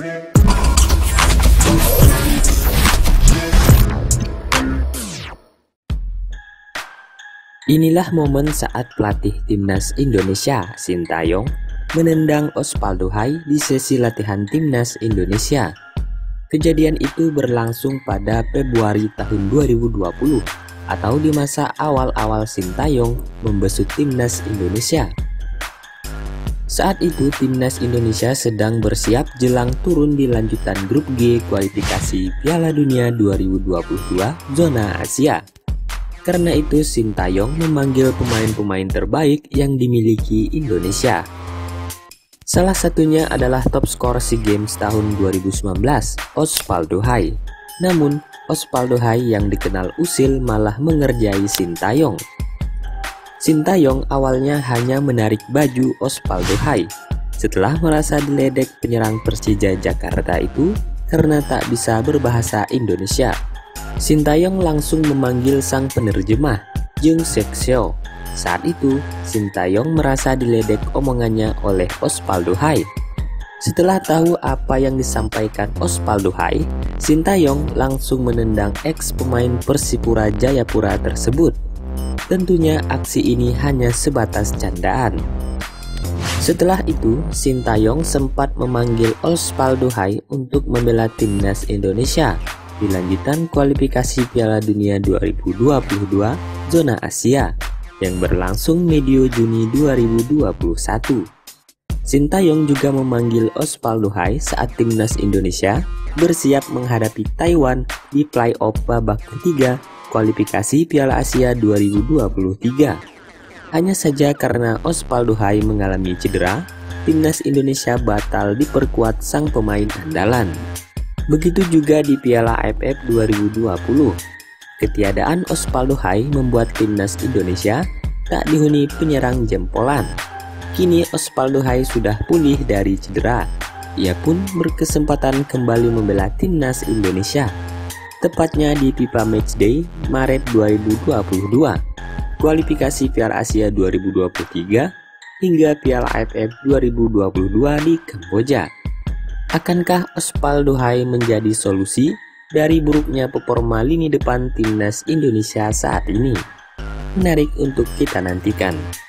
Inilah momen saat pelatih timnas Indonesia, Sintayong, menendang Osvaldo Hai di sesi latihan timnas Indonesia. Kejadian itu berlangsung pada Februari tahun 2020 atau di masa awal-awal Sintayong membesut timnas Indonesia. Saat itu timnas Indonesia sedang bersiap jelang turun di lanjutan grup G kualifikasi Piala Dunia 2022 zona Asia. Karena itu Sintayong memanggil pemain-pemain terbaik yang dimiliki Indonesia. Salah satunya adalah top skor SEA Games tahun 2019, Osvaldo Hai. Namun, Osvaldo Hai yang dikenal usil malah mengerjai Sintayong. Sintayong awalnya hanya menarik baju Osvaldo Hai setelah merasa diledek penyerang Persija Jakarta itu karena tak bisa berbahasa Indonesia. Sintayong langsung memanggil sang penerjemah, Jeung Sekseo. Saat itu, Sintayong merasa diledek omongannya oleh Osvaldo Hai. Setelah tahu apa yang disampaikan Osvaldo Hai, Sintayong langsung menendang ex pemain Persipura Jayapura tersebut. Tentunya aksi ini hanya sebatas candaan. Setelah itu, Sintayong sempat memanggil Osvaldo Hai untuk membela timnas Indonesia di lanjutan kualifikasi Piala Dunia 2022 zona Asia yang berlangsung medio Juni 2021. Sintayong juga memanggil Osvaldo Hai saat timnas Indonesia bersiap menghadapi Taiwan di playoff babak ketiga kualifikasi Piala Asia 2023. Hanya saja karena Osvaldo Hai mengalami cedera, timnas Indonesia batal diperkuat sang pemain andalan. Begitu juga di Piala AFF 2020. Ketiadaan Osvaldo Hai membuat timnas Indonesia tak dihuni penyerang jempolan. Kini Osvaldo Hai sudah pulih dari cedera. Ia pun berkesempatan kembali membela timnas Indonesia. Tepatnya di FIFA Matchday Maret 2022, kualifikasi Piala Asia 2023 hingga Piala AFF 2022 di Kamboja. Akankah Osvaldo Hai menjadi solusi dari buruknya performa lini depan timnas Indonesia saat ini? Menarik untuk kita nantikan.